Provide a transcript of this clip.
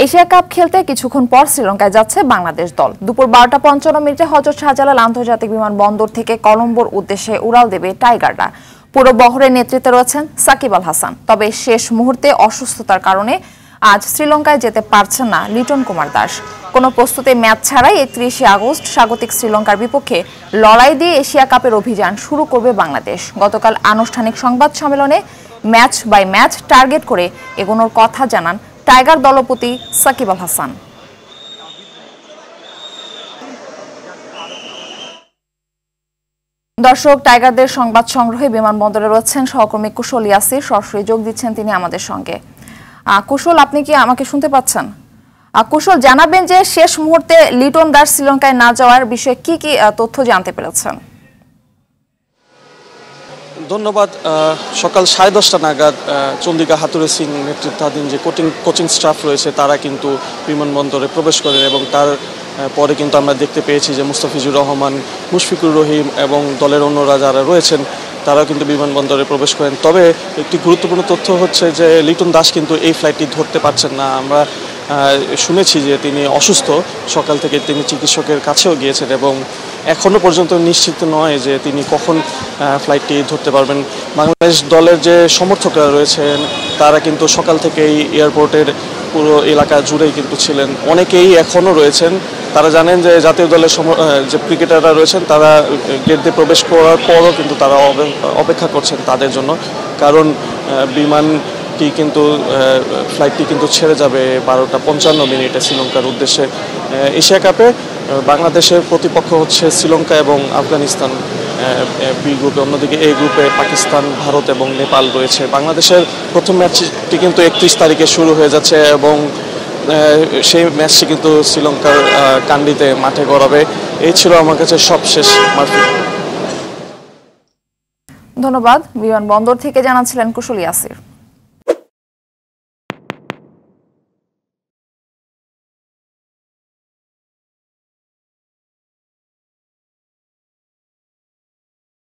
Asia cup খেলতে কিছুক্ষণ পর শ্রীলঙ্কায় যাচ্ছে বাংলাদেশ দল। দুপুর 12:55 হযরত শাহজালাল আন্তর্জাতিক বিমানবন্দর থেকে কলম্বোর উদ্দেশ্যে উড়াল দেবে টাইগাররা। পুরো বহরের নেতৃত্বে রয়েছেন সাকিব আল হাসান। তবে শেষ মুহূর্তে অসুস্থতার কারণে আজ শ্রীলঙ্কায় যেতে পারছেন না লিটন কুমার দাস। কোনো প্রস্তুতি ম্যাচ ছাড়াই 31 আগস্ট স্বাগতিক শ্রীলঙ্কার বিপক্ষে লড়াই দিয়ে এশিয়া কাপের অভিযান শুরু করবে বাংলাদেশ। গতকাল আনুষ্ঠানিক সংবাদ সম্মেলনে ম্যাচ বাই ম্যাচ টার্গেট করে এগোনোর কথা জানান টাইগার দলপতি সাকিব আল হাসান। দর্শক, টাইগারদের সংবাদ সংগ্রহে বিমানবন্দরে রয়েছেন সহকর্মী কুশল ইয়াসির। সরাসরি যোগ দিচ্ছেন তিনি আমাদের সঙ্গে। কুশল, আপনি কি আমাকে শুনতে পাচ্ছেন? কুশল, জানাবেন যে শেষ মুহূর্তে লিটন দাস শ্রীলঙ্কায় না যাওয়ার বিষয়ে কি কি তথ্য জানতে পেরেছেন? ধন্যবাদ। সকাল 10:30 নাগাদ চন্দিকা হাতুরে সিং নেতৃত্বাধীন যে কোচিং স্টাফ রয়েছে তারা কিন্তু বিমানবন্দরে প্রবেশ করেন এবং তার পরে কিন্তু আমরা দেখতে পেয়েছি যে মুস্তাফিজুর রহমান, মুশফিকুর রহিম এবং দলের অন্যরা যারা রয়েছেন তারা কিন্তু বিমানবন্দরে প্রবেশ করেন। তবে একটি গুরুত্বপূর্ণ তথ্য হচ্ছে যে লিটন দাস কিন্তু এই ফ্লাইটটি ধরতে পারছেন না। আমরা শুনেছি যে তিনি অসুস্থ, সকাল থেকে তিনি চিকিৎসকের কাছেও গিয়েছেন এবং এখনও পর্যন্ত নিশ্চিত নয় যে তিনি কখন ফ্লাইটটি ধরতে পারবেন। বাংলাদেশ দলের যে সমর্থকরা রয়েছেন তারা কিন্তু সকাল থেকেই এয়ারপোর্টের পুরো এলাকা জুড়েই কিন্তু ছিলেন। অনেকেই এখনও রয়েছেন। তারা জানেন যে জাতীয় দলের যে ক্রিকেটাররা রয়েছেন তারা গেট দিয়ে প্রবেশ করার পরও কিন্তু তারা অপেক্ষা করছেন তাদের জন্য, কারণ বিমানটি কিন্তু ফ্লাইটটি কিন্তু ছেড়ে যাবে 12:55 শ্রীলঙ্কার উদ্দেশ্যে। এশিয়া কাপে বাংলাদেশের প্রতিপক্ষ হচ্ছে শ্রীলঙ্কা এবং আফগানিস্তান বি গ্রুপে, অন্যদিকে এই গ্রুপে পাকিস্তান, ভারত এবং নেপাল রয়েছে। বাংলাদেশের প্রথম ম্যাচটি কিন্তু 31 তারিখে শুরু হয়ে যাচ্ছে এবং সেই ম্যাচটি কিন্তু শ্রীলঙ্কার কান্ডিতে মাঠে গড়াবে। এই ছিল আমার কাছে সবশেষ মার্ফি। ধন্যবাদ। বিমানবন্দর থেকে জানাচ্ছিলেন কুশল ইয়াসির।